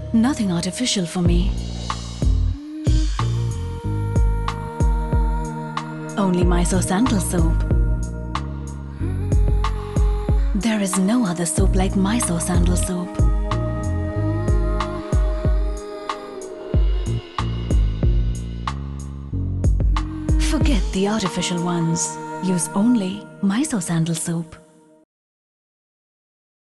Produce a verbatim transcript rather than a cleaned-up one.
Nothing artificial for me. Only Mysore Sandal soap. There is no other soap like Mysore Sandal soap. Forget the artificial ones. Use only Mysore Sandal soap.